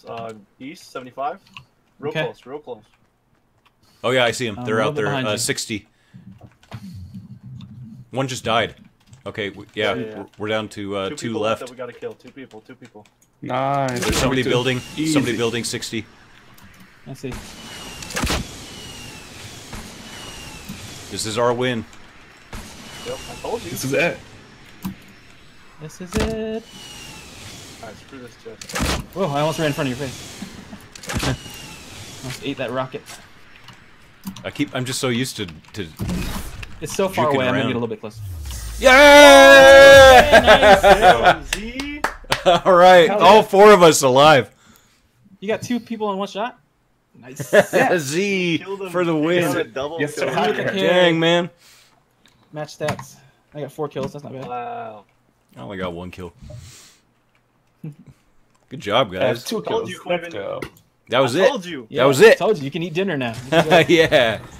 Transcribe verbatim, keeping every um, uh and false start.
Uh, east, seventy-five. Real Okay. close, real close. Oh yeah, I see them. Um, They're a out little bit there. behind Uh, you. sixty. One just died. Okay, w yeah, Yeah, yeah, yeah. we're- we're down to uh, two two people left. that we gotta kill. Two people, two people. Nice. There's somebody Two. building. Easy. Somebody building sixty. I see. This is our win. Yep, I told you. This is it. This is it. Alright, screw this chest. Whoa, I almost ran in front of your face. Almost ate that rocket. I keep. I'm just so used to to. It's so far Juking away, I'm gonna around. get a little bit closer. Yeah! Z! All right, Hell all yeah. four of us alive. You got two people in one shot? Nice. Z Killed him. for the Got win. a double Yes, kill. sir. Look at him. Dang, man. Match stats. I got four kills, that's not bad. Wow. I only got one kill. Good job, I have guys. two Told kills. you, Let's Quentin. go. That was I it. told you. Yeah, was it. Told you, you can eat dinner now. You can go. Yeah.